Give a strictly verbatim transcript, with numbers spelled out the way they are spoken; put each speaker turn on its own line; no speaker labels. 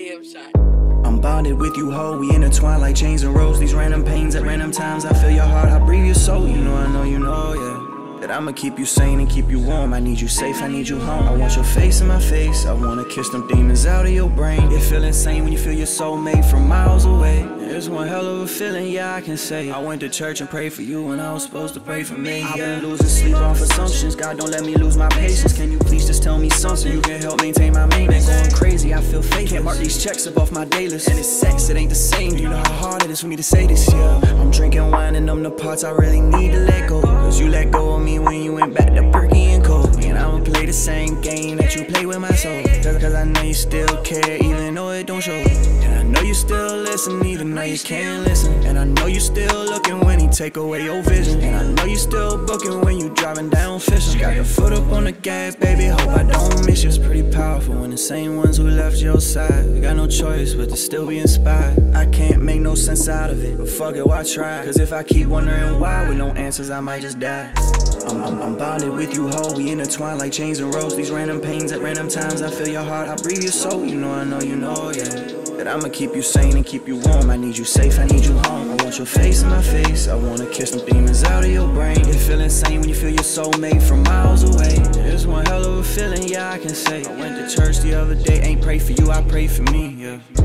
damn shot.
I'm bonded with you, ho. We intertwine like chains and ropes. These random pains at random times. I feel your heart, I breathe your soul. You know, I know, you know, yeah. That I'ma keep you sane and keep you warm. I need you safe, I need you home. I want your face in my face. I wanna kiss them demons out of your brain. It feel insane when you feel your soulmate from miles away. It's one hell of a feeling, yeah, I can say. I went to church and prayed for you when I was supposed to pray for me. I've been losing sleep off assumptions. God, don't let me lose my patience. Can you please just tell me something? You can help maintain my maintenance. Going crazy, I feel fake. Can't mark these checks up off my day list. And it's sex, it ain't the same. Do you know how hard it is for me to say this, yeah? I'm drinking wine and them the parts I really need to let go. Cause you let go of me when you went back to Perky and Cole. And I'ma play the same game that you play with my soul. Cause, cause I know you still care even though it don't show. And I know you still listen even though you can't listen. And I know you still looking when he take away your vision. And I know you still booking when you driving down fishing. Got your foot up on the gas, baby, hope I don't miss you. It's pretty powerful when the same ones who left your side. You got no choice but to still be inspired. I can't make no sense out of it, but fuck it, why try? Cause if I keep wondering why with no answers, I might just die. I'm, I'm, I'm bonded with you, ho. We intertwine like chains and ropes. These random pains at random times. I feel your heart, I breathe your soul. You know, I know, you know, yeah. That I'ma keep you sane and keep you warm. I need you safe, I need you home. I want your face in my face. I wanna kiss them demons out of your brain. It feel insane when you feel your soulmate from miles away. It's one hell of a feeling, yeah, I can say. I went to church the other day, ain't pray for you, I pray for me, yeah.